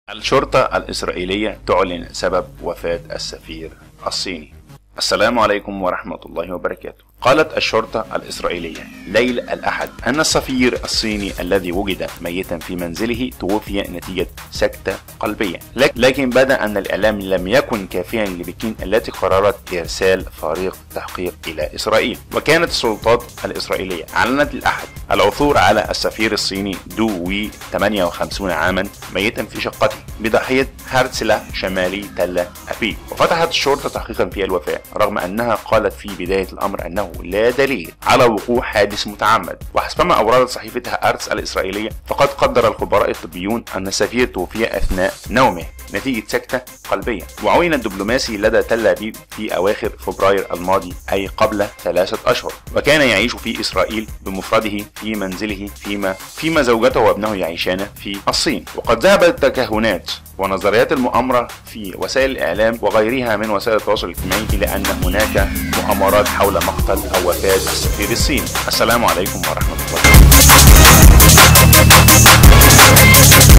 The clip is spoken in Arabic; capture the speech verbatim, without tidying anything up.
الشرطة الإسرائيلية تعلن سبب وفاة السفير الصيني. السلام عليكم ورحمة الله وبركاته. قالت الشرطة الإسرائيلية ليل الأحد أن السفير الصيني الذي وجد ميتا في منزله توفي نتيجة سكتة قلبية، لكن بدا أن الإعلام لم يكن كافيا لبكين التي قررت إرسال فريق تحقيق إلى إسرائيل. وكانت السلطات الإسرائيلية أعلنت الأحد العثور على السفير الصيني دو وي ثمانية وخمسين عاما ميتا في شقته بضاحية هرتسلة شمالي تل أبيب. وفتحت الشرطة تحقيقا في الوفاة رغم أنها قالت في بداية الأمر أنه لا دليل على وقوع حادث متعمد. وحسبما أوردت صحيفتها أرتس الإسرائيلية فقد قدر الخبراء الطبيون أن السفير توفي أثناء نومه نتيجة سكتة قلبية. وعين الدبلوماسي لدى تل أبيب في أواخر فبراير الماضي أي قبل ثلاثة أشهر، وكان يعيش في إسرائيل بمفرده في منزله فيما فيما زوجته وابنه يعيشان في الصين. وقد ذهبت التكهنات ونظريات المؤامرة في وسائل الإعلام وغيرها من وسائل التواصل الاجتماعي إلى أن هناك مؤامرات حول مقتل أو وفاة السفير الصيني. السلام عليكم ورحمة الله.